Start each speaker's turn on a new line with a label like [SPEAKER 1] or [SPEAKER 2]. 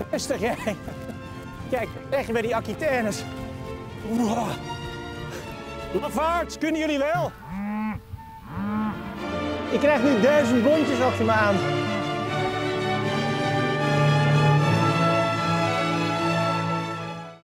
[SPEAKER 1] Rustig, hè? Kijk, echt bij die Aquitaines. Lafaards, kunnen jullie wel? Ik krijg nu 1000 bondjes achter me aan.